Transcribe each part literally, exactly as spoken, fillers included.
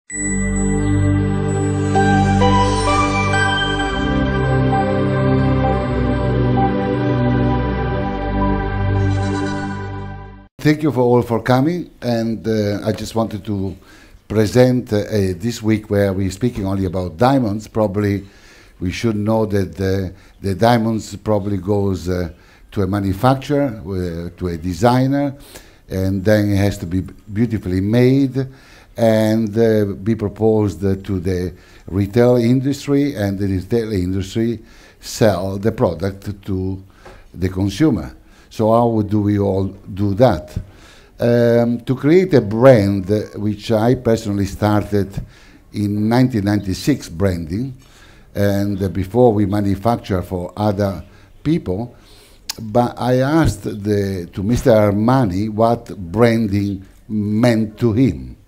Thank you for all for coming, and uh, I just wanted to present uh, uh, this week where we're speaking only about diamonds. Probably we should know that uh, the diamonds probably goes uh, to a manufacturer, uh, to a designer, and then it has to be beautifully made and uh, be proposed uh, to the retail industry, and the retail industry sell the product to the consumer. So how do we all do that? Um, to create a brand, uh, which I personally started in nineteen ninety-six, branding, and uh, before we manufacture for other people, but I asked the, to Mister Armani what branding meant to him.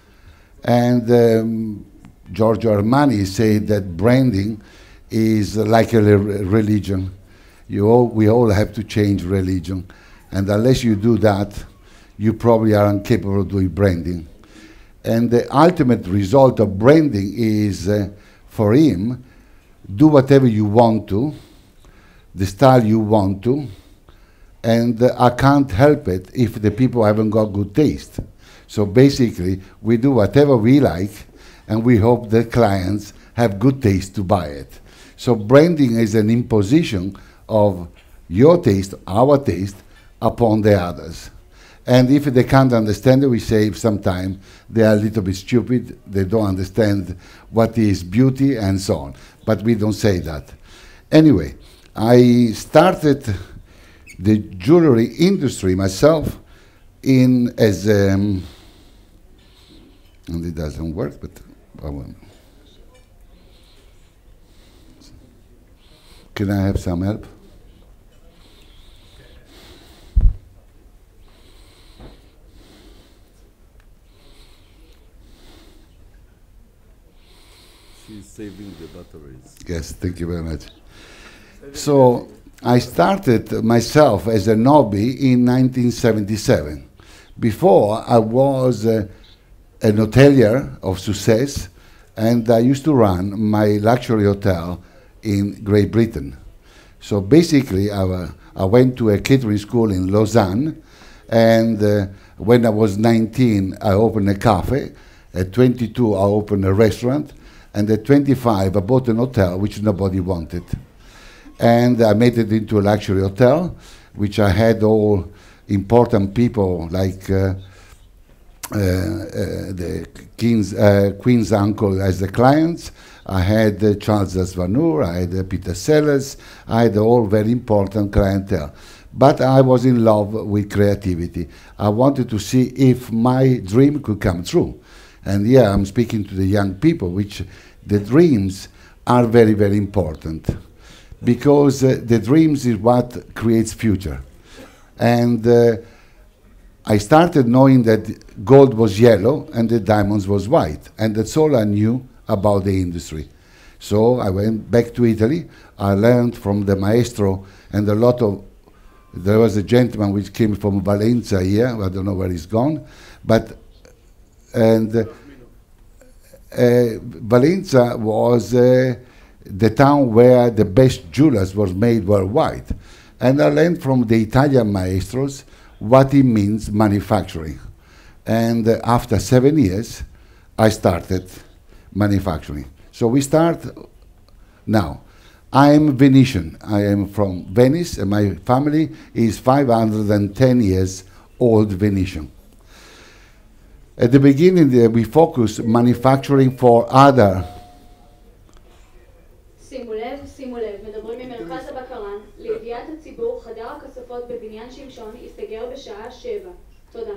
And um, Giorgio Armani said that branding is like a religion. You all, we all have to change religion, and unless you do that, you probably are incapable of doing branding. And the ultimate result of branding is, uh, for him, do whatever you want to, the style you want to, and uh, I can't help it if the people haven't got good taste. So basically, we do whatever we like, and we hope the clients have good taste to buy it. So branding is an imposition of your taste, our taste, upon the others. And if they can't understand it, we save some time. They are a little bit stupid, they don't understand what is beauty and so on. But we don't say that. Anyway, I started the jewelry industry myself in as, um, and it doesn't work, but I will. Can I have some help? She's saving the batteries. Yes, thank you very much. So I started myself as a hobby in nineteen seventy-seven. Before, I was uh, an hotelier of success, and I used to run my luxury hotel in Great Britain. So basically, I, uh, I went to a catering school in Lausanne, and uh, when I was nineteen, I opened a cafe. At twenty-two, I opened a restaurant. And at twenty-five, I bought an hotel which nobody wanted. And I made it into a luxury hotel, which I had all important people like uh, uh, uh, the king's, uh, Queen's uncle as the clients. I had uh, Charles Aznavour, I had uh, Peter Sellers, I had all very important clientele. But I was in love with creativity. I wanted to see if my dream could come true. And yeah, I'm speaking to the young people, which the dreams are very, very important, because uh, the dreams is what creates future. And uh, I started knowing that gold was yellow and the diamonds was white, and that's all I knew about the industry. So I went back to Italy. I learned from the maestro, and a lot of, there was a gentleman which came from Valencia here, I don't know where he's gone, but and uh, uh, Valencia was uh, the town where the best jewelers were made worldwide. And I learned from the Italian maestros what it means manufacturing. And uh, after seven years, I started manufacturing. So we start now. I'm Venetian. I am from Venice, and my family is five hundred ten years old Venetian. At the beginning, uh, we focused manufacturing for other. שימו לב, שימו לב, מדברים ממרכז הבקרן, לידיעת הציבור, חדר הכספות בבניין שמשון יסתגר בשעה שבע. תודה.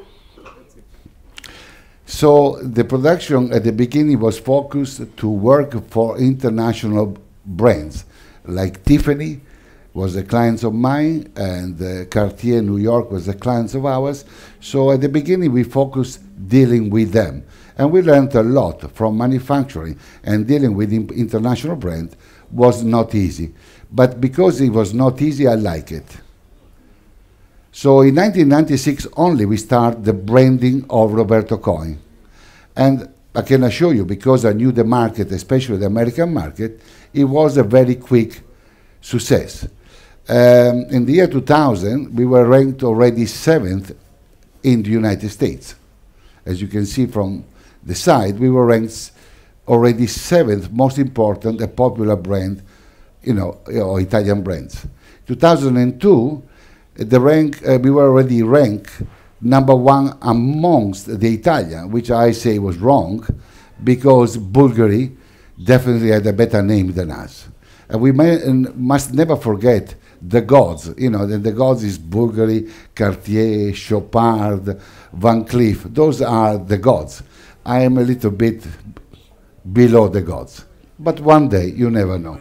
So the production at the beginning was focused to work for international brands, like Tiffany was a client of mine, and uh, Cartier New York was a client of ours. So at the beginning we focused dealing with them. And we learned a lot from manufacturing, and dealing with international brands was not easy. But because it was not easy, I like it. So in nineteen ninety-six only we started the branding of Roberto Coin. And I can assure you, because I knew the market, especially the American market, it was a very quick success. Um, in the year two thousand, we were ranked already seventh in the United States. As you can see from the side, we were ranked already seventh most important and popular brand, you know, or Italian brands. two thousand two, the rank, uh, we were already ranked number one amongst the Italian, which I say was wrong, because Bulgari definitely had a better name than us. And we may, and must never forget the gods. You know, the, the gods is Bulgari, Cartier, Chopard, Van Cleef. Those are the gods. I am a little bit below the gods. But one day, you never know.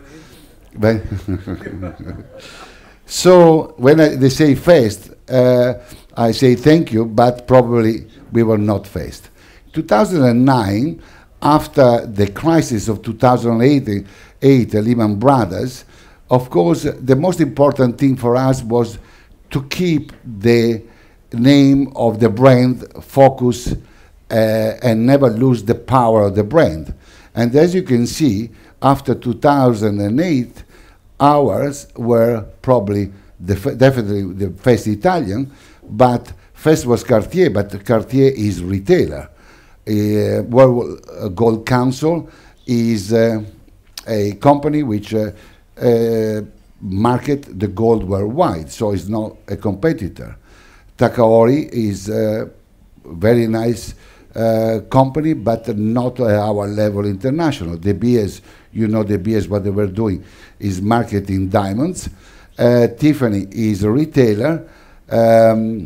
So when I, they say faced, uh, I say thank you, but probably we were not faced. two thousand nine, after the crisis of two thousand eight, eight Lehman Brothers, of course, the most important thing for us was to keep the name of the brand focus uh, and never lose the power of the brand. And as you can see, after two thousand eight, ours were probably the f definitely the first Italian, but first was Cartier, but Cartier is retailer. Uh, World Gold Council is uh, a company which uh, uh, market the gold worldwide, so it's not a competitor. Takaori is a very nice uh, company, but not at our level international. De Beers, you know De Beers, what they were doing is marketing diamonds. Uh, Tiffany is a retailer. Um,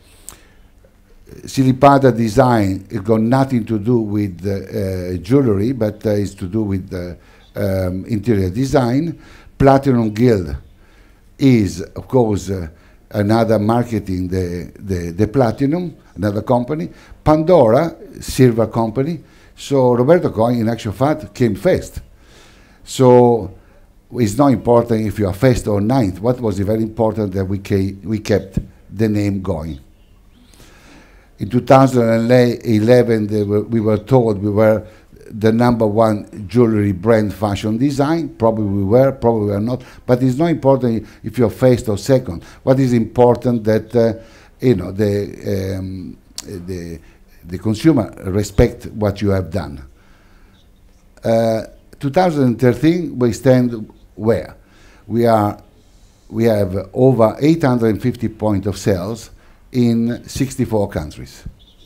Silipada Design, it got nothing to do with uh, uh, jewelry, but uh, it's to do with uh, um, interior design. Platinum Guild is, of course, uh, another marketing the, the, the platinum, another company. Pandora, silver company. So Roberto Coin, in actual fact, came first. So it's not important if you are first or ninth. What was very important that we, we kept the name going. In two thousand eleven, they were, we were told we were the number one jewelry brand fashion design. Probably we were, probably we are not. But it's not important if you're first or second. What is important that uh, you know the, um, the the consumer respect what you have done. Uh, two thousand thirteen, we stand where we are. We have over eight hundred fifty points of sales in sixty-four countries,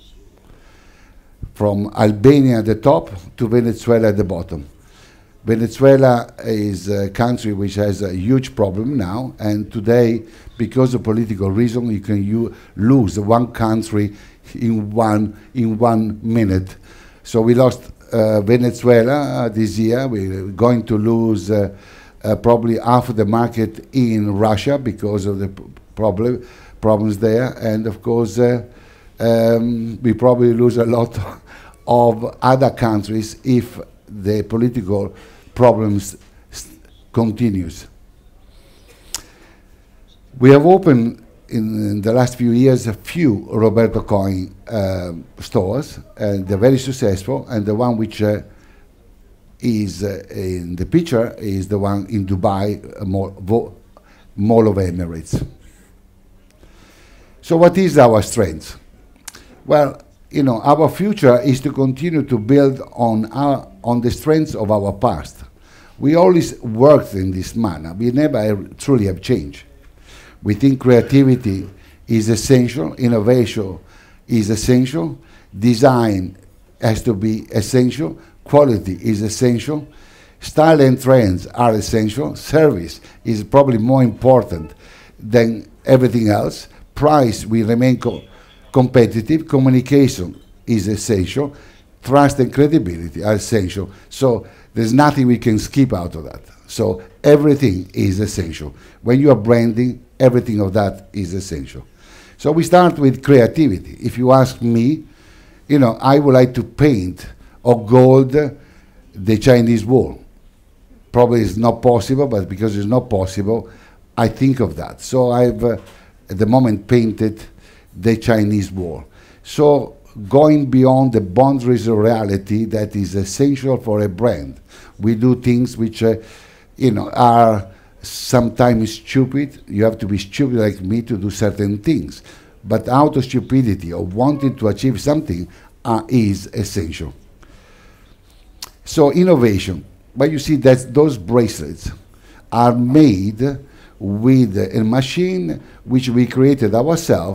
from Albania at the top to Venezuela at the bottom. Venezuela is a country which has a huge problem now, and today, because of political reason, you can you lose one country in one in one minute. So we lost uh, Venezuela uh, this year. We're going to lose uh, uh, probably half of the market in Russia because of the problem. problems there, and of course uh, um, we probably lose a lot of other countries if the political problems continues. We have opened in, in the last few years a few Roberto Coin uh, stores, and they're very successful, and the one which uh, is uh, in the picture is the one in Dubai, uh, Mall, Mall of Emirates. So what is our strength? Well, you know, our future is to continue to build on our on the strengths of our past. We always worked in this manner. We never truly have changed. We think creativity is essential, innovation is essential, design has to be essential, quality is essential, style and trends are essential, service is probably more important than everything else. Price will remain co competitive, communication is essential, trust and credibility are essential. So there's nothing we can skip out of that. So everything is essential. When you are branding, everything of that is essential. So we start with creativity. If you ask me, you know, I would like to paint or gold the Chinese wall. Probably it's not possible, but because it's not possible, I think of that. So I've uh, at the moment painted the Chinese wall. So going beyond the boundaries of reality that is essential for a brand. We do things which, uh, you know, are sometimes stupid. You have to be stupid like me to do certain things. But out of stupidity or wanting to achieve something uh, is essential. So innovation. But you see that those bracelets are made with a machine which we created ourselves,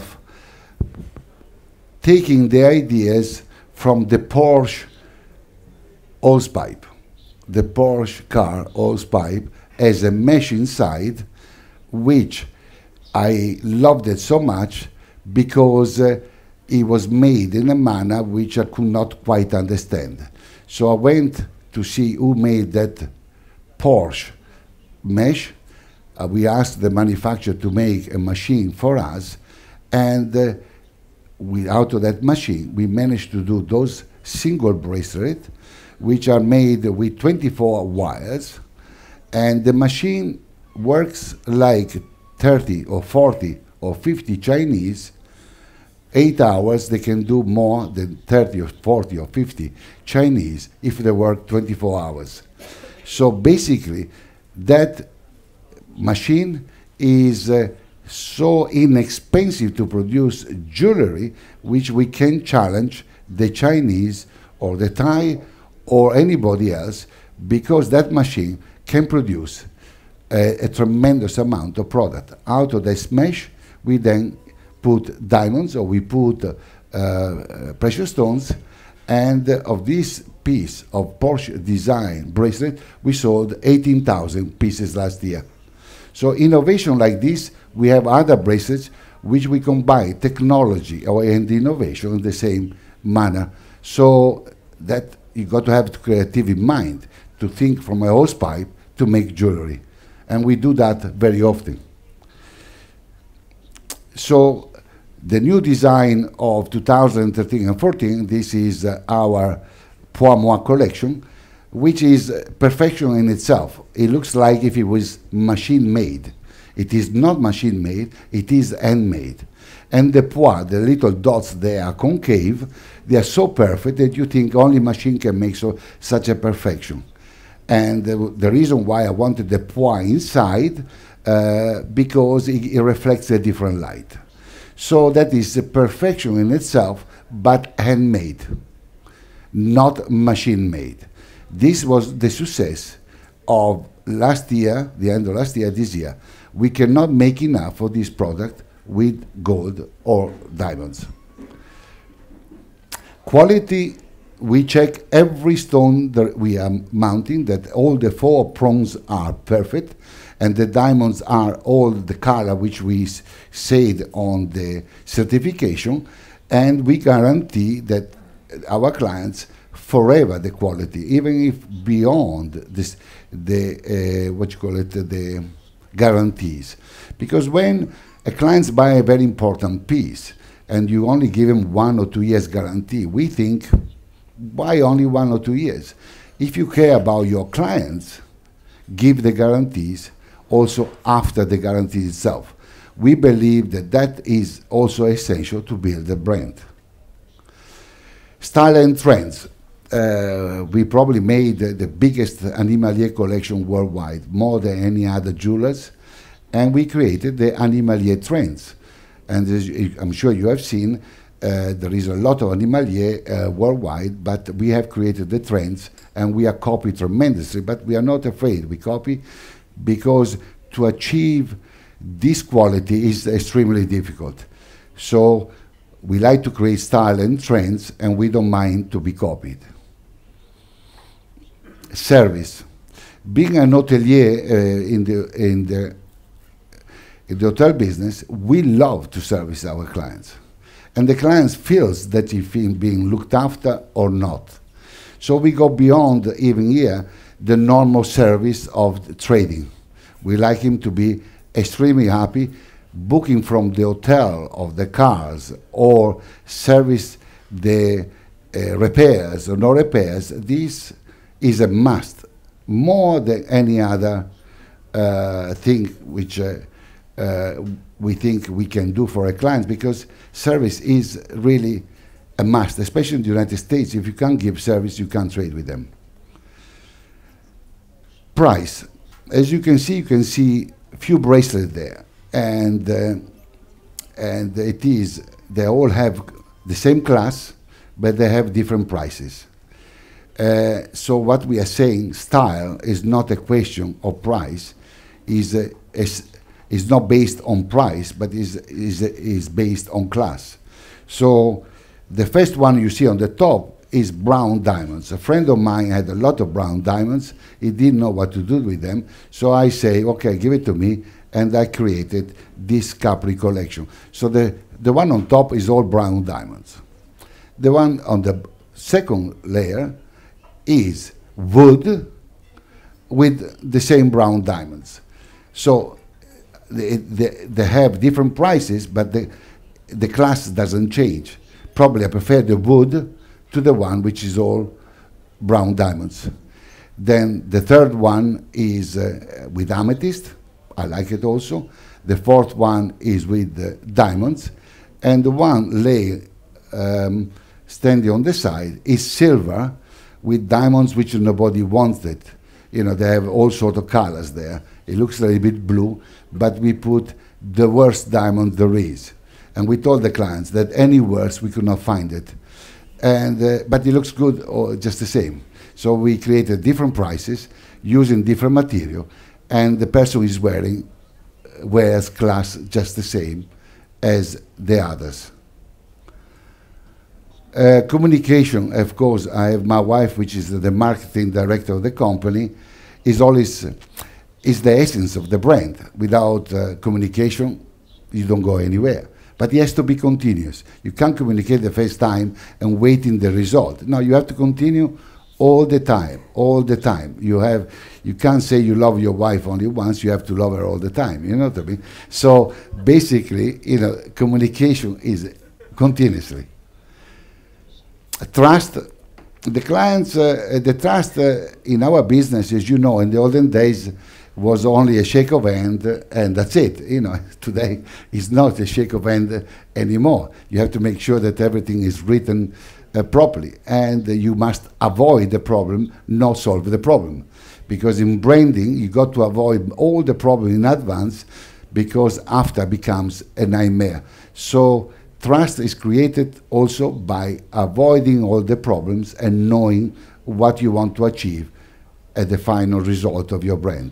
taking the ideas from the Porsche hose pipe. The Porsche car hose pipe has a mesh inside, which I loved it so much because uh, it was made in a manner which I could not quite understand. So I went to see who made that Porsche mesh. Uh, we asked the manufacturer to make a machine for us, and uh, we, out of that machine, we managed to do those single bracelets, which are made with twenty-four wires, and the machine works like thirty or forty or fifty Chinese. Eight hours, they can do more than thirty or forty or fifty Chinese if they work twenty-four hours. So basically, that machine is uh, so inexpensive to produce jewelry, which we can challenge the Chinese or the Thai or anybody else, because that machine can produce a, a tremendous amount of product. Out of this mesh, we then put diamonds, or we put uh, uh, precious stones, and uh, of this piece of Porsche design bracelet, we sold eighteen thousand pieces last year. So innovation like this, we have other bracelets which we combine technology and innovation in the same manner. So that you got to have creative in mind to think from a hose pipe to make jewelry. And we do that very often. So the new design of two thousand thirteen and fourteen, this is uh, our Pour Moi collection, which is uh, perfection in itself. It looks like if it was machine-made. It is not machine-made, it is handmade. And the pois, the little dots, they are concave, they are so perfect that you think only machine can make so, such a perfection. And uh, the reason why I wanted the pois inside, uh, because it, it reflects a different light. So that is a perfection in itself, but handmade, not machine-made. This was the success of last year, the end of last year, this year. We cannot make enough for this product with gold or diamonds. Quality, we check every stone that we are mounting, that all the four prongs are perfect, and the diamonds are all the color which we said on the certification, and we guarantee that our clients forever the quality, even if beyond this, the uh, what you call it, the guarantees. Because when a client buy a very important piece and you only give him one or two years guarantee, we think, why only one or two years? If you care about your clients, give the guarantees also after the guarantee itself. We believe that that is also essential to build a brand. Style and trends. Uh, we probably made uh, the biggest Animalier collection worldwide, more than any other jewelers, and we created the Animalier trends. And as you, I'm sure you have seen, uh, there is a lot of Animalier uh, worldwide, but we have created the trends, and we are copied tremendously, but we are not afraid. We copy because to achieve this quality is extremely difficult. So we like to create style and trends, and we don't mind to be copied. Service. Being an hotelier uh, in the in the in the hotel business, we love to service our clients, and the clients feels that he feel being looked after or not. So we go beyond even here the normal service of trading. We like him to be extremely happy, booking from the hotel of the cars or service the uh, repairs or no repairs. This is a must, more than any other uh, thing which uh, uh, we think we can do for a client, because service is really a must, especially in the United States. If you can't give service, you can't trade with them. Price. As you can see, you can see a few bracelets there. And, uh, and it is, they all have the same class, but they have different prices. Uh, so what we are saying, style is not a question of price, is, uh, is, is not based on price, but is, is, is based on class. So the first one you see on the top is brown diamonds. A friend of mine had a lot of brown diamonds. He didn't know what to do with them. So I say, okay, give it to me. And I created this Capri collection. So the, the one on top is all brown diamonds. The one on the second layer is wood with the same brown diamonds. So they, they, they have different prices, but the, the class doesn't change. Probably I prefer the wood to the one which is all brown diamonds. Then the third one is uh, with amethyst. I like it also. The fourth one is with uh, diamonds. And the one layer um, standing on the side is silver with diamonds which nobody wanted. You know, they have all sort of colors there. It looks a little bit blue, but we put the worst diamond there is. And we told the clients that any worse, we could not find it. And, uh, but it looks good or just the same. So we created different prices using different material, and the person who is wearing wears class just the same as the others. Uh, communication, of course, I have my wife, which is the marketing director of the company, is always uh, is the essence of the brand. Without uh, communication, you don't go anywhere. But it has to be continuous. You can't communicate the first time and wait in the result. No, you have to continue all the time, all the time. You have, you can't say you love your wife only once. You have to love her all the time. You know what I mean? So basically, you know, communication is continuously. Trust, the clients, uh, the trust uh, in our business, as you know, in the olden days was only a shake of hand uh, and that's it. You know, today it's not a shake of hand anymore. You have to make sure that everything is written uh, properly, and uh, you must avoid the problem, not solve the problem. Because in branding, you got to avoid all the problem in advance, because after becomes a nightmare. So trust is created also by avoiding all the problems and knowing what you want to achieve at the final result of your brand.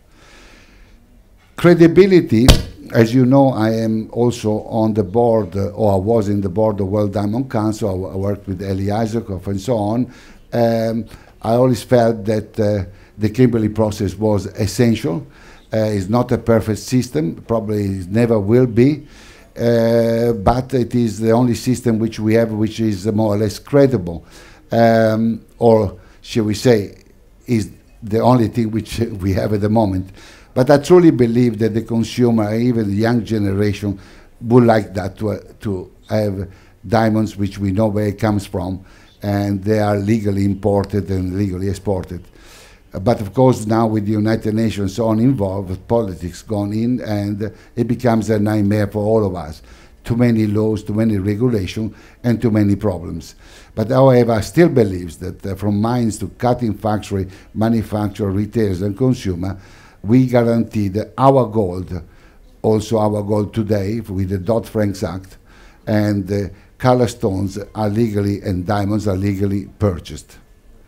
Credibility, as you know, I am also on the board, uh, or I was in the board of World Diamond Council. I, I worked with Eli Isaacoff and so on. Um, I always felt that uh, the Kimberley process was essential. Uh, it's not a perfect system, probably it never will be. Uh, but it is the only system which we have which is uh, more or less credible, um, or shall we say, is the only thing which we have at the moment. But I truly believe that the consumer, even the young generation, would like that to, uh, to have diamonds which we know where it comes from, and they are legally imported and legally exported. But of course now with the United Nations so on involved, with politics gone in, and uh, it becomes a nightmare for all of us. Too many laws, too many regulations, and too many problems. But however, I still believe that uh, from mines to cutting factory, manufacturer, retailers and consumer, we guarantee that our gold, also our gold today with the Dodd-Frank Act, and uh, color stones are legally and diamonds are legally purchased.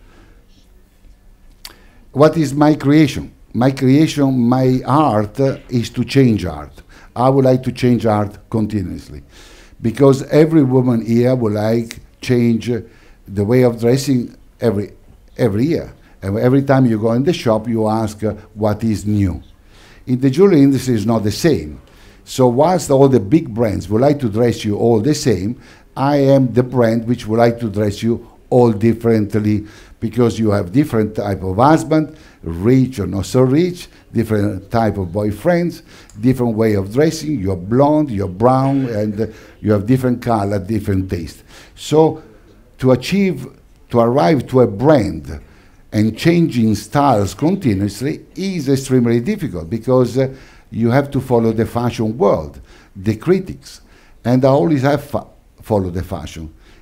What is my creation? My creation, my art uh, is to change art. I would like to change art continuously, because every woman here would like change uh, the way of dressing every every year. And every time you go in the shop, you ask uh, what is new. In the jewelry industry, it's not the same. So whilst all the big brands would like to dress you all the same, I am the brand which would like to dress you all differently, because you have different type of husband, rich or not so rich, different type of boyfriends, different way of dressing. You're blonde, you're brown, and uh, you have different color, different taste. So to achieve, to arrive to a brand and changing styles continuously is extremely difficult, because uh, you have to follow the fashion world, the critics, and I always have fa follow the fashion.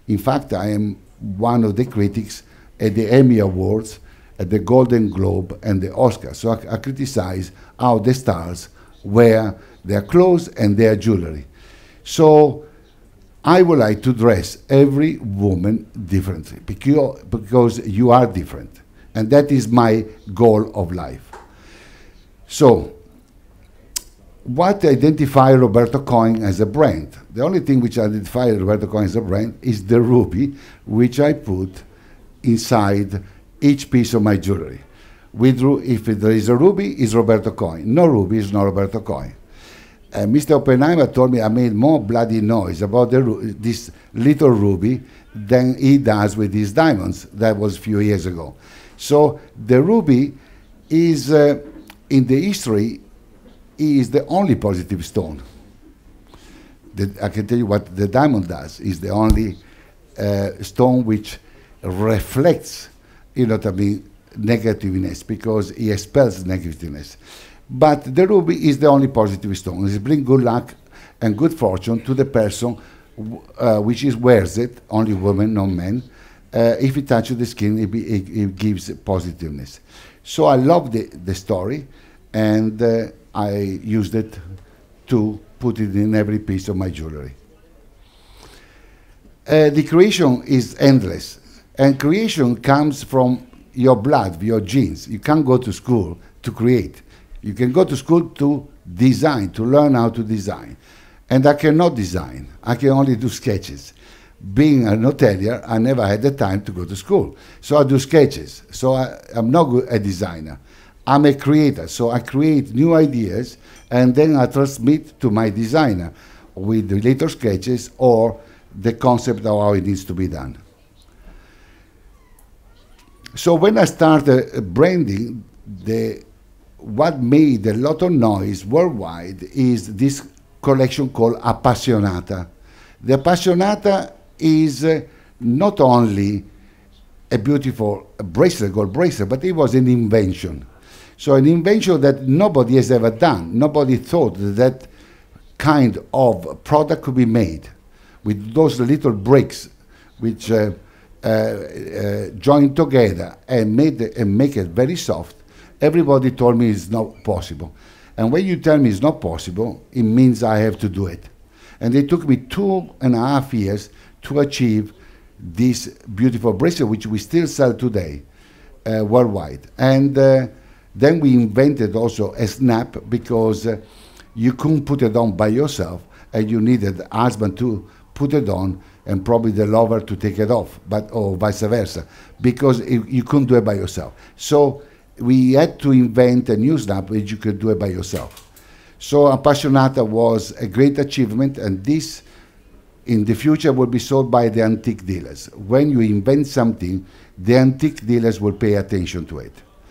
In fact, I am one of the critics at the Emmy Awards, at the Golden Globe, and the Oscars. So I, I criticize how the stars wear their clothes and their jewelry. So I would like to dress every woman differently, because, because you are different. And that is my goal of life. So, what identifies Roberto Coin as a brand? The only thing which identifies Roberto Coin as a brand is the ruby, which I put inside each piece of my jewelry. With ru if there is a ruby, it's Roberto Coin. No ruby is not Roberto Coin. Uh, Mister Oppenheimer told me I made more bloody noise about the this little ruby than he does with his diamonds. That was a few years ago. So the ruby is, uh, in the history, is the only positive stone. The, I can tell you what the diamond does. Is the only uh, stone which reflects, you know what I mean, negativeness, because it expels negativeness. But the ruby is the only positive stone. It brings good luck and good fortune to the person uh, which is wears it, only women, not men. Uh, if it touches the skin, it, be, it, it gives positiveness. So I love the, the story, and uh, I used it to put it in every piece of my jewelry. Uh, the creation is endless, and creation comes from your blood, your genes. You can't go to school to create. You can go to school to design, to learn how to design. And I cannot design. I can only do sketches. Being an hotelier, I never had the time to go to school. So I do sketches. So I, I'm not good a designer. I'm a creator. So I create new ideas, and then I transmit to my designer with the later sketches or the concept of how it needs to be done. So when I started branding, the, what made a lot of noise worldwide is this collection called Appassionata. The Appassionata is uh, not only a beautiful bracelet, gold bracelet, but it was an invention. So an invention that nobody has ever done. Nobody thought that, that kind of product could be made with those little bricks which uh, uh, uh, joined together and made the, and make it very soft. Everybody told me it's not possible. And when you tell me it's not possible, it means I have to do it. And it took me two and a half years to achieve this beautiful bracelet, which we still sell today uh, worldwide. And uh, then we invented also a snap, because uh, you couldn't put it on by yourself, and you needed the husband to put it on and probably the lover to take it off, but or vice versa, because it, you couldn't do it by yourself. So we had to invent a new snap which you could do it by yourself. So Appassionata was a great achievement, and this in the future will be sold by the antique dealers. When you invent something, the antique dealers will pay attention to it.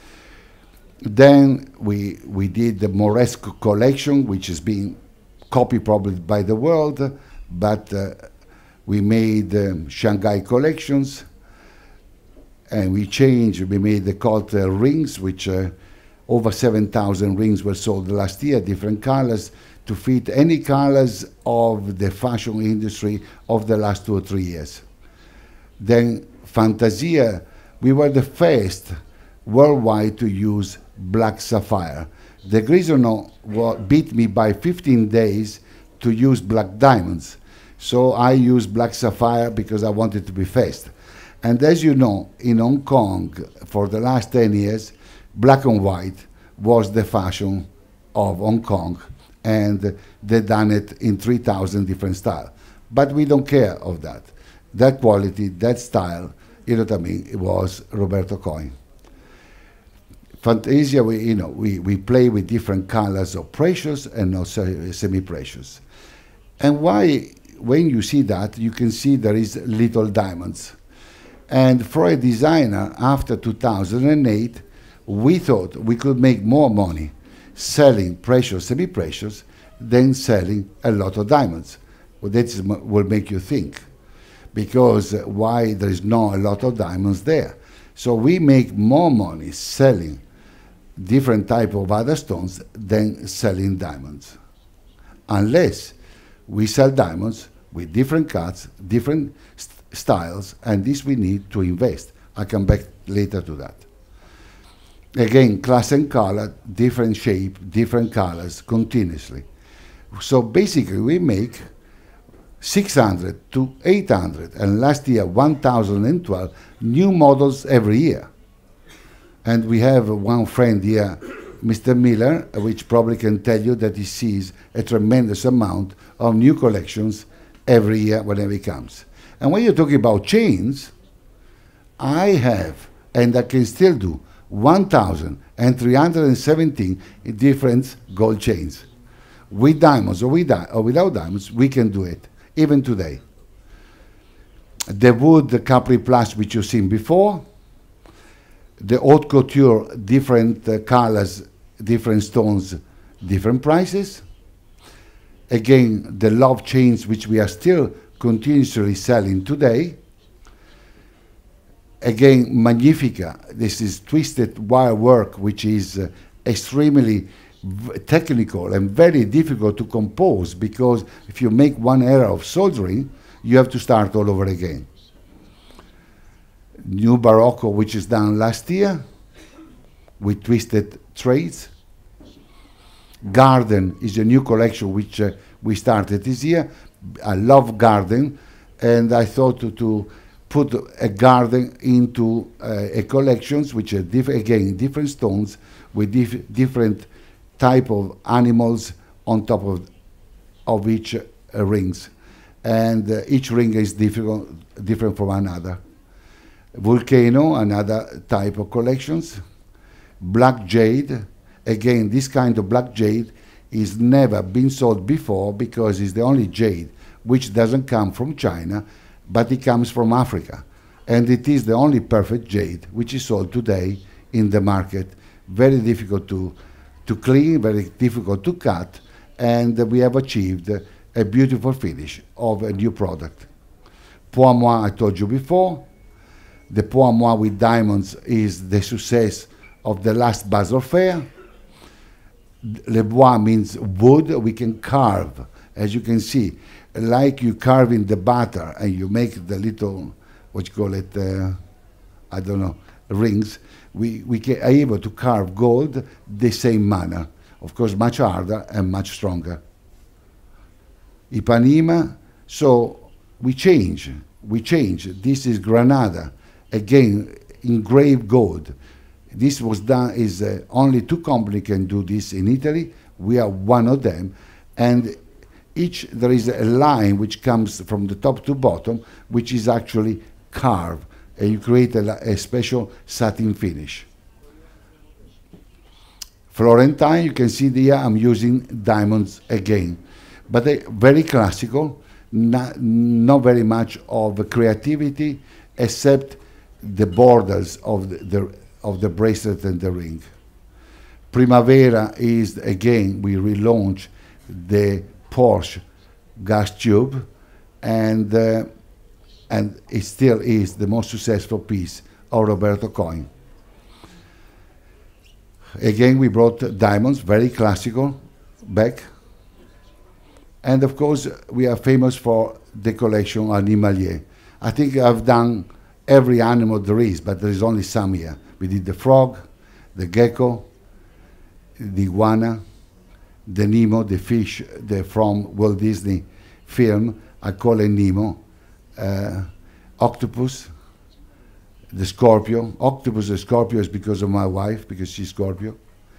Then we, we did the Moresco collection, which is being copied probably by the world, but uh, we made um, Shanghai collections, and we changed, we made the cult uh, rings, which uh, over seven thousand rings were sold last year, different colors, to fit any colors of the fashion industry of the last two or three years. Then Fantasia, we were the first worldwide to use black sapphire. The Grisonot beat me by fifteen days to use black diamonds. So I used black sapphire because I wanted to be fast. And as you know, in Hong Kong, for the last ten years, black and white was the fashion of Hong Kong, and they done it in three thousand different styles. But we don't care of that. That quality, that style, you know what I mean, it was Roberto Coin. Fantasia, we, you know, we, we play with different colors of precious and also semi-precious. And why, when you see that, you can see there is little diamonds. And for a designer, after two thousand eight, we thought we could make more money selling precious, semi-precious, than selling a lot of diamonds. Well, that will make you think, because uh, why there is not a lot of diamonds there. So we make more money selling different type of other stones than selling diamonds, unless we sell diamonds with different cuts, different styles, and this we need to invest. I come back later to that. Again, class and color, different shape, different colors, continuously. So basically we make six hundred to eight hundred, and last year one thousand twelve new models every year. And we have one friend here, Mister Miller, which probably can tell you that he sees a tremendous amount of new collections every year whenever he comes. And when you're talking about chains, I have, and I can still do, one thousand three hundred seventeen different gold chains. With diamonds or, with di or without diamonds, we can do it, even today. The wood, the Capri Plus, which you've seen before, the haute couture, different uh, colors, different stones, different prices. Again, the love chains, which we are still continuously selling today. Again, Magnifica, this is twisted wire work, which is uh, extremely v technical and very difficult to compose, because if you make one error of soldering, you have to start all over again. New Barocco, which is done last year, with twisted trades. Garden is a new collection which uh, we started this year. I love garden, and I thought to, to put a garden into uh, a collections which are diff again different stones with dif different type of animals on top of of each uh, rings, and uh, each ring is different different from another. Volcano, another type of collections. Black jade, again, this kind of black jade is never been sold before, because it's the only jade which doesn't come from China, but it comes from Africa. And it is the only perfect jade which is sold today in the market. Very difficult to, to clean, very difficult to cut, and we have achieved a beautiful finish of a new product. Pour Moi, I told you before. The Pour Moi with diamonds is the success of the last Basel Fair. Le Bois means wood. We can carve, as you can see, like you carve in the butter and you make the little, what you call it, uh, I don't know, rings. We, we can, are able to carve gold the same manner. Of course, much harder and much stronger. Ipanema, so we change, we change. This is Granada. Again, engraved gold. This was done, is uh, only two companies can do this in Italy. We are one of them. And each, there is a line which comes from the top to bottom, which is actually carved. And you create a, a special satin finish. Florentine, you can see there I'm using diamonds again. But they very classical, not, not very much of creativity, except the borders of the, the of the bracelet and the ring. Primavera is, again, we relaunch the Porsche gas tube, and uh, and it still is the most successful piece of Roberto Coin. Again, we brought diamonds, very classical, back. And of course, we are famous for the collection Animalier. I think I've done every animal there is, but there is only some here. We did the frog, the gecko, the iguana, the Nemo, the fish the from Walt Disney film, I call it Nemo, uh, octopus, the scorpio. Octopus and scorpio is because of my wife, because she's Scorpio.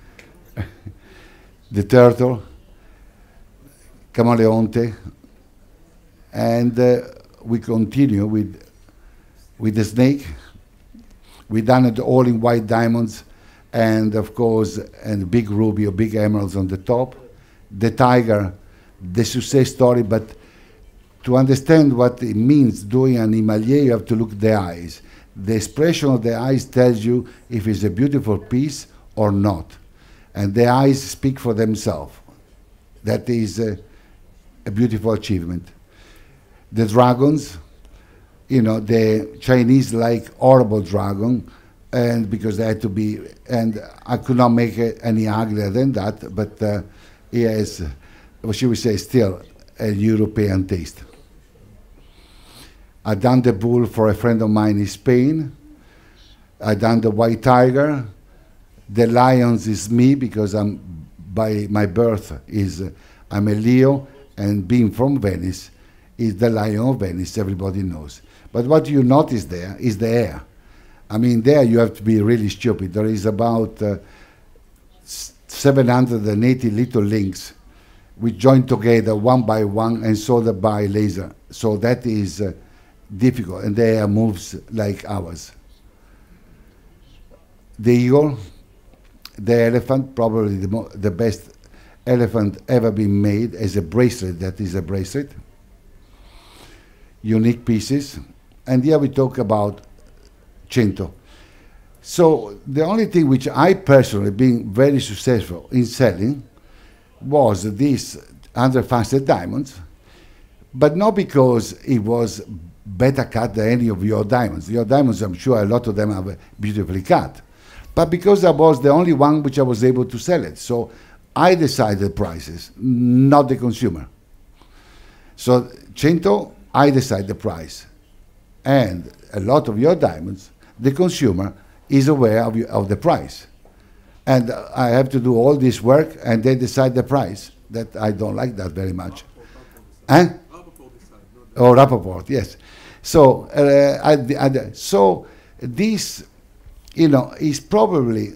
The turtle, Camaleonte, and uh, we continue with with the snake. We done it all in white diamonds, and of course, and big ruby or big emeralds on the top. The tiger, the success story, but to understand what it means doing an Animalier, you have to look at the eyes. The expression of the eyes tells you if it's a beautiful piece or not. And the eyes speak for themselves. That is a, a beautiful achievement. The dragons, you know, the Chinese like horrible dragon, and because they had to be, and I could not make it any uglier than that, but uh, he has, what should we say, still a European taste. I done the bull for a friend of mine in Spain. I done the white tiger. The lions is me because I'm by my birth is uh, I'm a Leo, and being from Venice is the lion of Venice. Everybody knows. But what you notice there is the air. I mean, there you have to be really stupid. There is about uh, seven hundred eighty little links which join together one by one and soldered by laser. So that is uh, difficult, and the air moves like ours. The eagle, the elephant, probably the, mo the best elephant ever been made as a bracelet. That is a bracelet. Unique pieces. And here we talk about Cento. So the only thing which I personally been very successful in selling was this one hundred facet diamonds, but not because it was better cut than any of your diamonds. Your diamonds, I'm sure a lot of them are beautifully cut, but because I was the only one which I was able to sell it. So I decided prices, not the consumer. So Cento, I decide the price. And a lot of your diamonds, the consumer is aware of, you, of the price. And uh, I have to do all this work and they decide the price. That I don't like that very much. Eh? Oh, Rappaport, yes. So, uh, I, I, so this, you know, is probably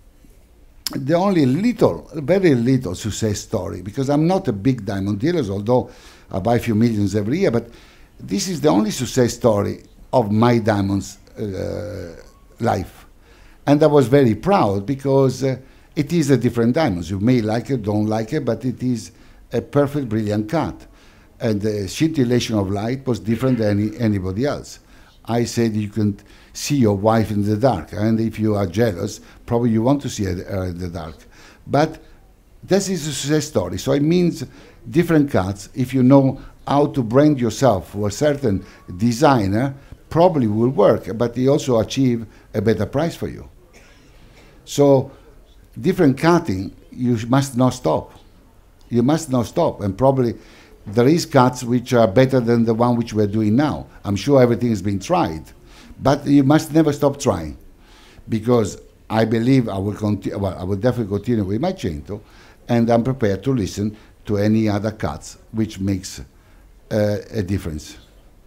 the only little, very little success story, because I'm not a big diamond dealer, although I buy a few millions every year, but this is the only success story of my diamonds uh, life. And I was very proud because uh, it is a different diamonds. You may like it, don't like it, but it is a perfect, brilliant cut. And the scintillation of light was different than any, anybody else. I said you can see your wife in the dark, and if you are jealous, probably you want to see her in the dark. But this is a success story. So it means different cuts. If you know how to brand yourself for a certain designer, probably will work, but he also achieve a better price for you. So different cutting, you must not stop. You must not stop, and probably there is cuts which are better than the one which we're doing now. I'm sure everything has been tried, but you must never stop trying, because I believe I will continue. Well, I will definitely continue with my Cento, and I'm prepared to listen to any other cuts which makes uh, a difference.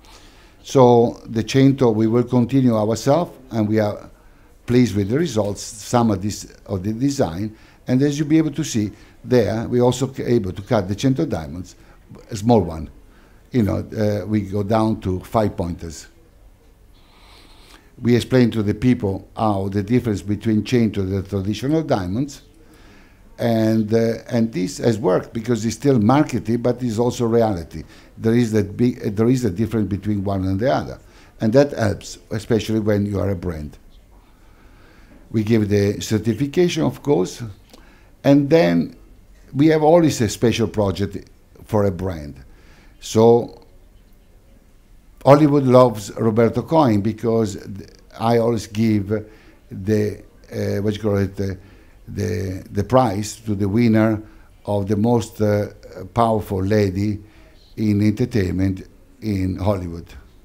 So the Cento, we will continue ourselves, and we are pleased with the results, some of this of the design, and as you'll be able to see there, we're also able to cut the Cento diamonds, a small one. You know, uh, we go down to five pointers. We explain to the people how the difference between Cento and the traditional diamonds, and uh, and this has worked because it's still marketed, but it's also reality. There is that big, uh, there is a difference between one and the other, and that helps, especially when you are a brand. We give the certification, of course, and then we have always a special project for a brand. So Hollywood loves Roberto Coin because I always give the uh, what you call it uh, the the prize to the winner of the most uh, powerful lady in entertainment in Hollywood.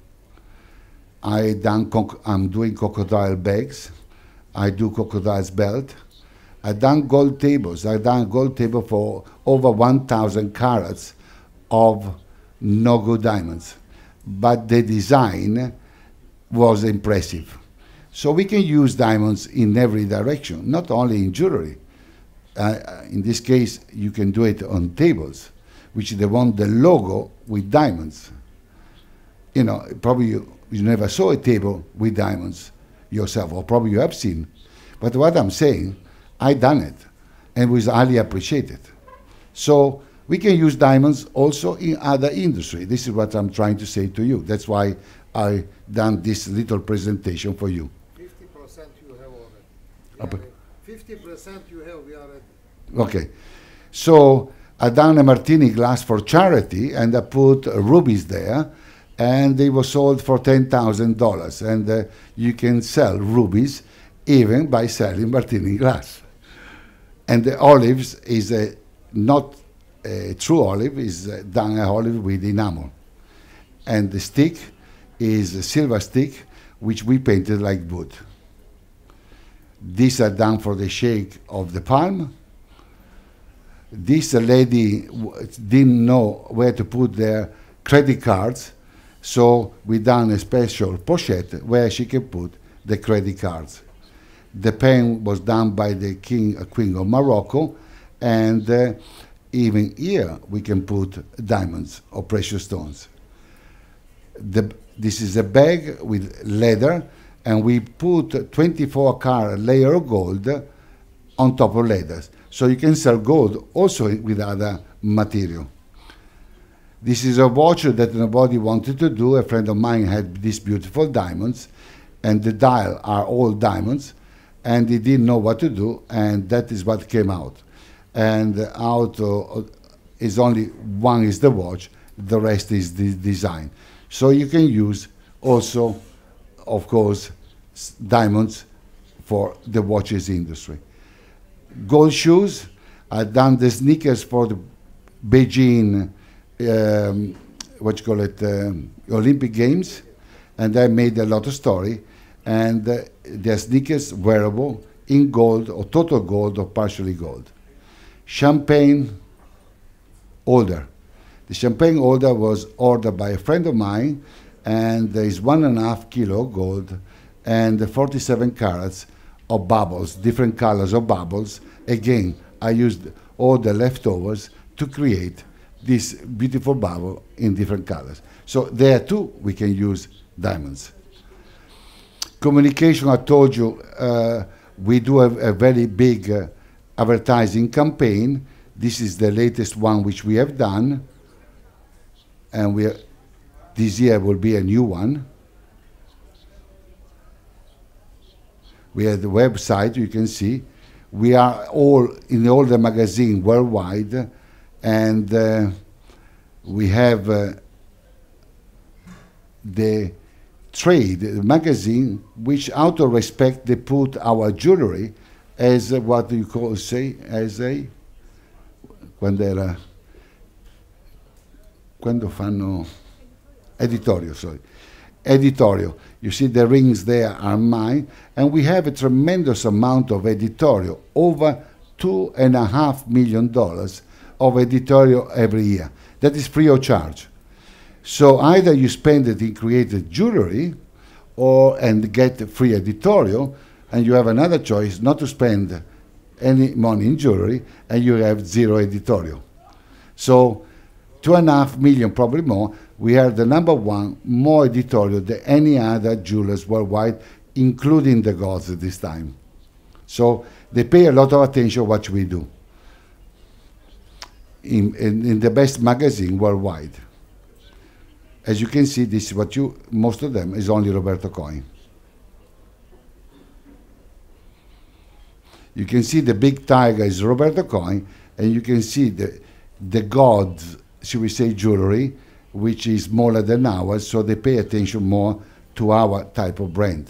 I done I'm doing crocodile bags. I do crocodile's belt. I done gold tables. I done gold table for over one thousand carats of no-go diamonds, but the design was impressive. So we can use diamonds in every direction, not only in jewelry. Uh, in this case, you can do it on tables, which they want the logo with diamonds. You know, probably you, you never saw a table with diamonds yourself, or probably you have seen. But what I'm saying, I done it, and was highly appreciated. So we can use diamonds also in other industry. This is what I'm trying to say to you. That's why I done this little presentation for you. fifty percent you have already. fifty percent you have, we are at. Okay. So I done a martini glass for charity, and I put uh, rubies there, and they were sold for ten thousand dollars. And uh, you can sell rubies even by selling martini glass. And the olives is a, not a true olive, is uh, done a olive with enamel. And the stick is a silver stick, which we painted like wood. These are done for the shake of the palm. This lady w didn't know where to put their credit cards, so we done a special pochette where she can put the credit cards. The pen was done by the king, uh, queen of Morocco, and uh, even here we can put diamonds or precious stones. The, this is a bag with leather, and we put twenty-four karat layer of gold on top of leathers. So you can sell gold also with other material. This is a watch that nobody wanted to do. A friend of mine had these beautiful diamonds, and the dial are all diamonds, and he didn't know what to do, and that is what came out. And out uh, is only one is the watch, the rest is the design. So you can use also, of course, diamonds for the watches industry. Gold shoes, I've done the sneakers for the Beijing, um, what you call it, um, Olympic Games, and I made a lot of story. And uh, they're sneakers wearable in gold or total gold or partially gold. Champagne holder. The champagne holder was ordered by a friend of mine, and there is one and a half kilo gold and forty-seven carats of bubbles, different colors of bubbles. Again, I used all the leftovers to create this beautiful bubble in different colors. So there too, we can use diamonds. Communication, I told you, uh, we do a, a very big uh, advertising campaign. This is the latest one which we have done, and we are, this year will be a new one. We have the website, you can see. We are all in all the magazine worldwide, and uh, we have uh, the trade, the magazine, which out of respect they put our jewelry as uh, what you call say as a quando era quando fanno editorial, sorry, editorial. You see the rings there are mine, and we have a tremendous amount of editorial, over two and a half million dollars of editorial every year. That is free of charge. So either you spend it in created jewelry, or and get free editorial, and you have another choice not to spend any money in jewelry, and you have zero editorial. So two and a half million, probably more. We are the number one, more editorial than any other jewelers worldwide, including the gods at this time. So they pay a lot of attention to what we do in, in, in the best magazine worldwide. As you can see, this is what you, most of them is only Roberto Coin. You can see the big tiger is Roberto Coin, and you can see the, the gods, should we say, jewelry, which is smaller than ours, so they pay attention more to our type of brand.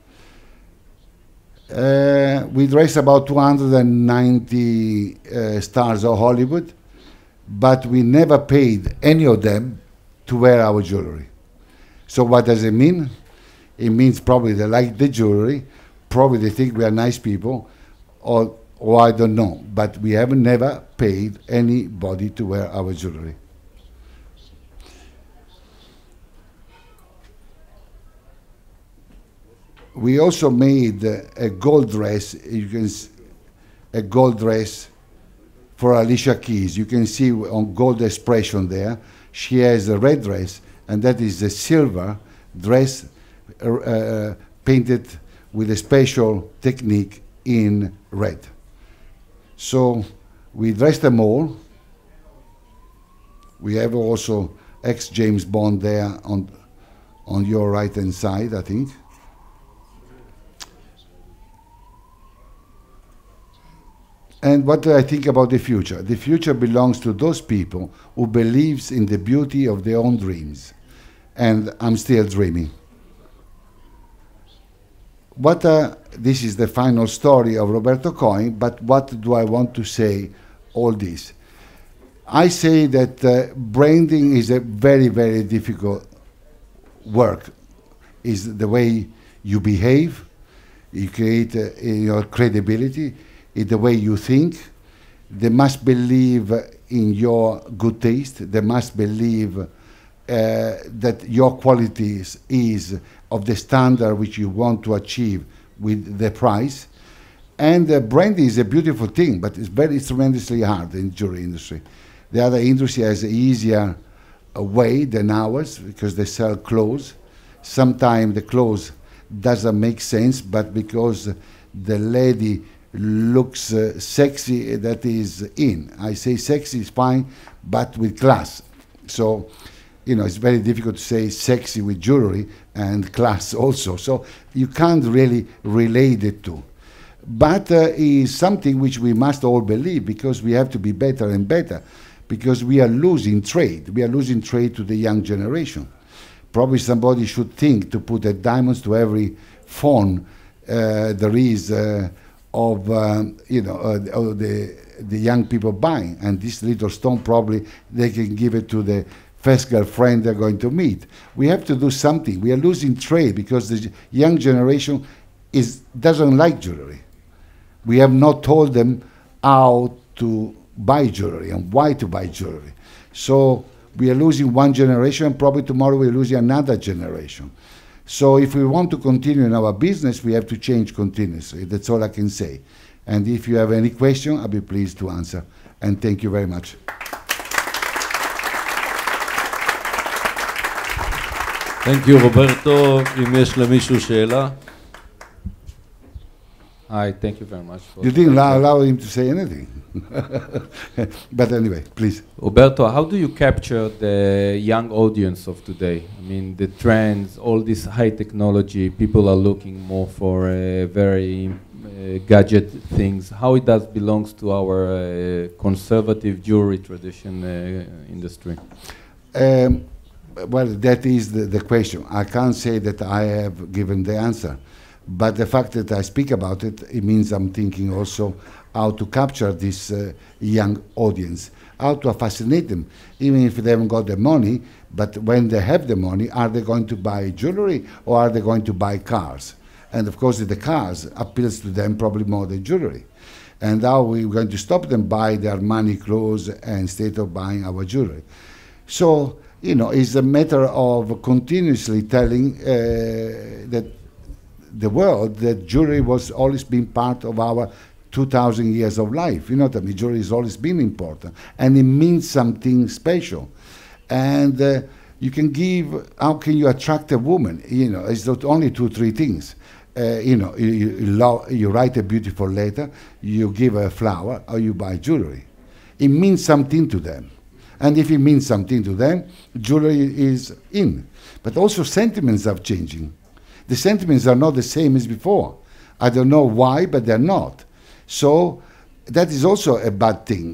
Uh, we dress about two hundred ninety uh, stars of Hollywood, but we never paid any of them to wear our jewelry. So what does it mean? It means probably they like the jewelry, probably they think we are nice people, or, or I don't know, but we have never paid anybody to wear our jewelry. We also made uh, a gold dress, you can s a gold dress for Alicia Keys. You can see on gold expression there, she has a red dress, and that is a silver dress uh, uh, painted with a special technique in red. So we dressed them all. We have also ex-James Bond there on, on your right-hand side, I think. And what do I think about the future? The future belongs to those people who believes in the beauty of their own dreams. And I'm still dreaming. What uh, this is the final story of Roberto Coin, but what do I want to say all this? I say that uh, branding is a very, very difficult work is the way you behave, you create uh, your credibility, in the way you think. They must believe in your good taste. They must believe uh, that your qualities is of the standard which you want to achieve with the price. And uh, branding is a beautiful thing, but it's very it's tremendously hard in jewelry industry. The other industry has an easier uh, way than ours because they sell clothes. Sometimes the clothes doesn't make sense, but because the lady looks uh, sexy, that is in. I say sexy is fine, but with class. So, you know, it's very difficult to say sexy with jewelry and class also. So you can't really relate the two. But uh, is something which we must all believe, because we have to be better and better, because we are losing trade. We are losing trade to the young generation. Probably somebody should think to put a diamonds to every phone uh, there is uh, of uh, you know uh, of the the young people buying, and this little stone probably they can give it to the first girlfriend they're going to meet. We have to do something. We are losing trade because the young generation is doesn't like jewelry. We have not told them how to buy jewelry and why to buy jewelry. So we are losing one generation, and probably tomorrow we're losing another generation. So if we want to continue in our business, we have to change continuously. That's all I can say. And if you have any question, I'll be pleased to answer. And thank you very much. Thank you, Roberto. אם יש למישהו שאלה. Hi, thank you very much. For You didn't allow, allow him to say anything. But anyway, please. Roberto, how do you capture the young audience of today? I mean, the trends, all this high technology, people are looking more for uh, very uh, gadget things. How it does belongs to our uh, conservative jewelry tradition uh, industry? Um, well, that is the, the question. I can't say that I have given the answer. But the fact that I speak about it, it means I'm thinking also how to capture this uh, young audience, how to fascinate them, even if they haven't got the money. But when they have the money, are they going to buy jewelry or are they going to buy cars? And of course, the cars appeals to them probably more than jewelry. And how we're going to stop them buy their money clothes instead of buying our jewelry. So, you know, it's a matter of continuously telling uh, that the world that jewelry was always been part of our two thousand years of life. You know what I mean? Jewelry has always been important, and it means something special. And uh, you can give, how can you attract a woman? You know, it's not only two, three things. Uh, you know, you, you, love, you write a beautiful letter, you give her a flower, or you buy jewelry. It means something to them. And if it means something to them, jewelry is in. But also sentiments are changing. The sentiments are not the same as before. I don't know why, but they're not. So that is also a bad thing.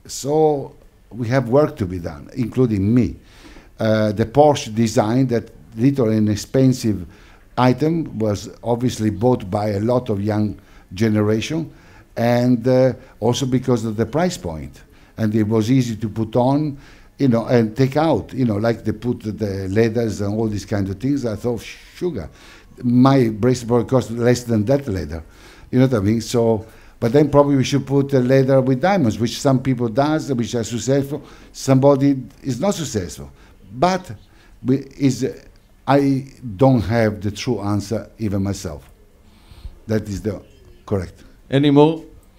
So we have work to be done, including me. Uh, the Porsche design, that little inexpensive item, was obviously bought by a lot of young generation, and uh, also because of the price point. And it was easy to put on, you know, and take out, you know, like they put the leathers and all these kind of things. I thought, sugar. My bracelet cost less than that leather, you know what I mean? So, but then probably we should put a leather with diamonds, which some people does, which are successful. Somebody is not successful, but we, is uh, I don't have the true answer even myself. That is the correct. Any more?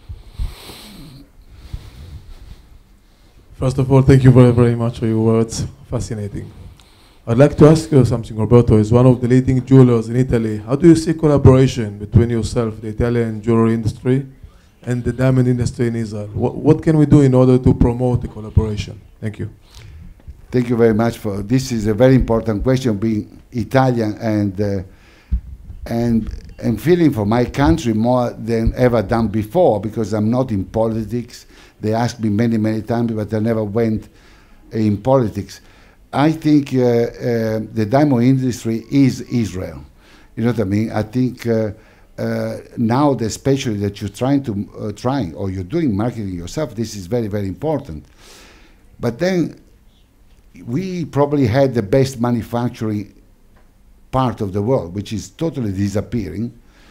First of all, thank you very, very much for your words. Fascinating. I'd like to ask you something, Roberto. As one of the leading jewelers in Italy, how do you see collaboration between yourself, the Italian jewelry industry, and the diamond industry in Israel? What, what can we do in order to promote the collaboration? Thank you. Thank you very much for this. Is a very important question, being Italian and uh, and and feeling for my country more than ever done before, because I'm not in politics. They asked me many, many times, but I never went in politics. I think uh, uh, the diamond industry is Israel. You know what I mean? I think uh, uh, now, that especially that you're trying to uh, trying or you're doing marketing yourself, this is very, very important. But then we probably had the best manufacturing part of the world, which is totally disappearing,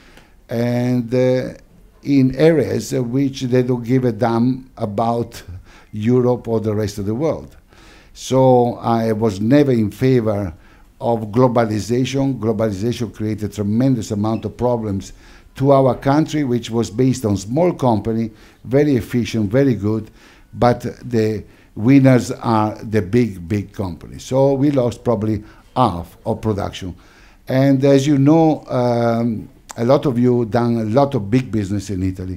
and uh, in areas uh, which they don't give a damn about Europe or the rest of the world. So I was never in favor of globalization. Globalization created a tremendous amount of problems to our country, which was based on small company, very efficient, very good, but the winners are the big, big companies. So we lost probably half of production. And as you know, um, a lot of you done a lot of big business in Italy.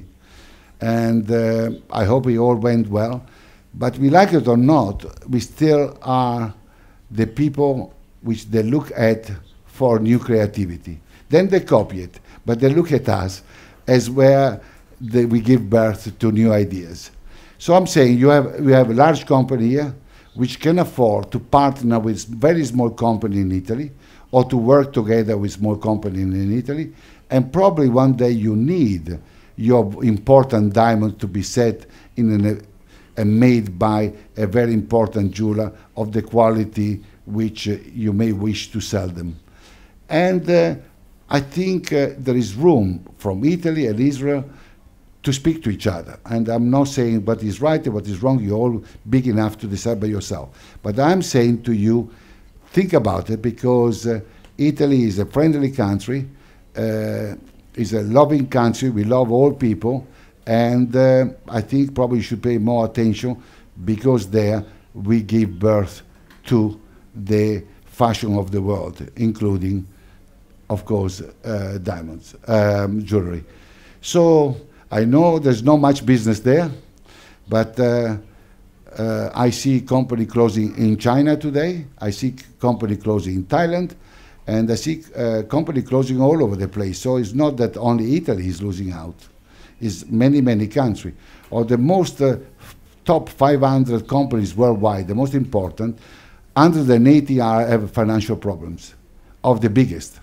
And uh, I hope it all went well. But we like it or not, we still are the people which they look at for new creativity. Then they copy it, but they look at us as where they, we give birth to new ideas. So I'm saying you have, we have a large company here which can afford to partner with very small company in Italy or to work together with small company in Italy, and probably one day you need your important diamond to be set in an, uh, made by a very important jeweler of the quality which uh, you may wish to sell them. And uh, I think uh, there is room from Italy and Israel to speak to each other. And I'm not saying what is right and what is wrong, you're all big enough to decide by yourself. But I'm saying to you, think about it, because uh, Italy is a friendly country, uh, is a loving country, we love all people, and uh, I think probably you should pay more attention, because there we give birth to the fashion of the world, including, of course, uh, diamonds, um, jewelry. So I know there's not much business there, but uh, uh, I see company closing in China today, I see company closing in Thailand, and I see uh, company closing all over the place. So it's not that only Italy is losing out, it's many, many countries. Or the most uh, top five hundred companies worldwide, the most important, one hundred eighty are, have financial problems, of the biggest.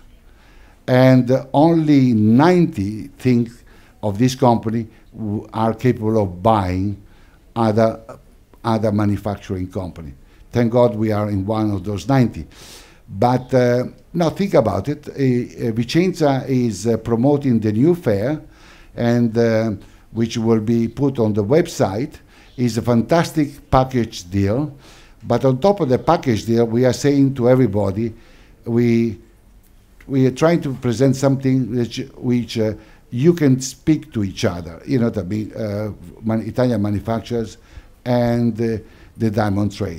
And uh, only ninety think of this company who are capable of buying other, other manufacturing company. Thank God we are in one of those ninety. But uh, now think about it. Uh, uh, Vicenza is uh, promoting the new fair, and uh, which will be put on the website. Is a fantastic package deal. But on top of the package deal, we are saying to everybody, we we are trying to present something which, which uh, you can speak to each other, you know, to be uh, man Italian manufacturers and uh, the diamond trade.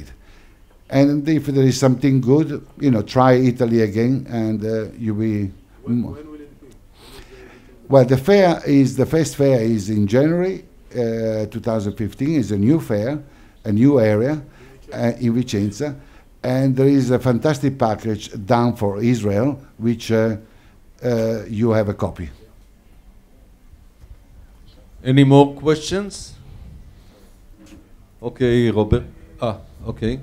And if there is something good, you know, try Italy again, and uh, you will. When, when will it be? Well, the fair is the first fair is in January uh, two thousand fifteen. Is a new fair, a new area uh, in Vicenza, and there is a fantastic package done for Israel, which uh, uh, you have a copy. Any more questions? Okay, Robert. Ah, okay.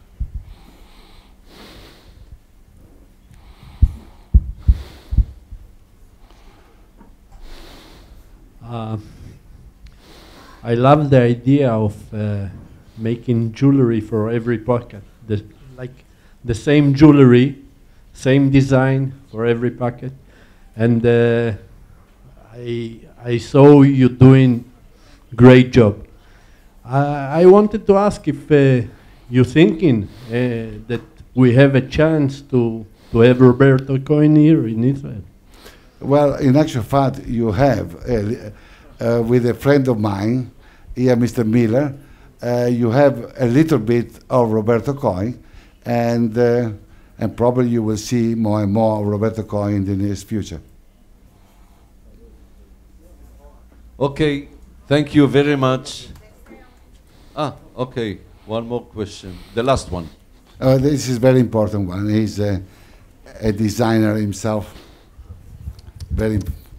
Uh, I love the idea of uh, making jewelry for every pocket. The, like the same jewelry, same design for every pocket. And uh, I, I saw you doing great job. I, I wanted to ask if uh, you're thinking uh, that we have a chance to, to have Roberto Coin here in Israel. Well, in actual fact, you have, uh, uh, with a friend of mine, here, Mister Miller, uh, you have a little bit of Roberto Coin, and, uh, and probably you will see more and more of Roberto Coin in the near future. Okay, thank you very much. Ah, okay, one more question. The last one. Uh, this is a very important one. He's a, a designer himself. Very.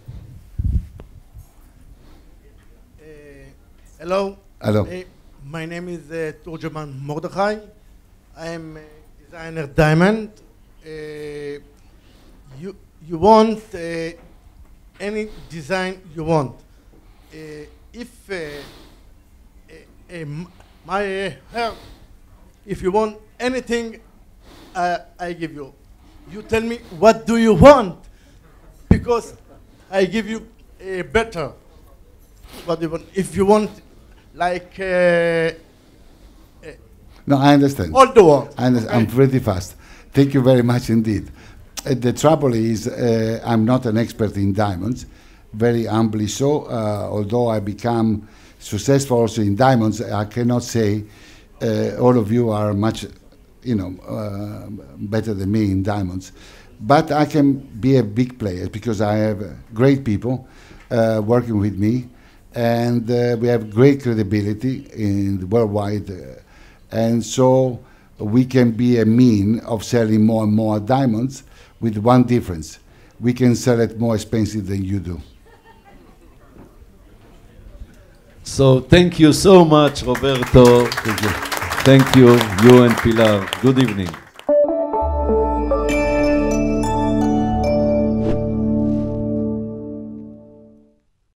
Uh, hello. Hello. Uh, my name is uh, Turjaman Mordechai. I am a designer diamond. Uh, you you want uh, any design you want. Uh, if uh, uh, uh, my uh, hair, if you want anything, uh, I give you. you tell me what do you want, because I give you a better. What do you want? If you want, like uh, No, I understand. all the world. I understand. I'm okay? pretty fast. Thank you very much indeed. Uh, the trouble is, uh, I'm not an expert in diamonds, very humbly so. Uh, although I become successful also in diamonds, I cannot say uh, all of you are much, you know, uh, better than me in diamonds. But I can be a big player because I have uh, great people uh, working with me, and uh, we have great credibility in the worldwide. Uh, and so we can be a mean of selling more and more diamonds with one difference. We can sell it more expensive than you do. So thank you so much, Roberto. Thank you. Thank you, you and Pilar. Good evening.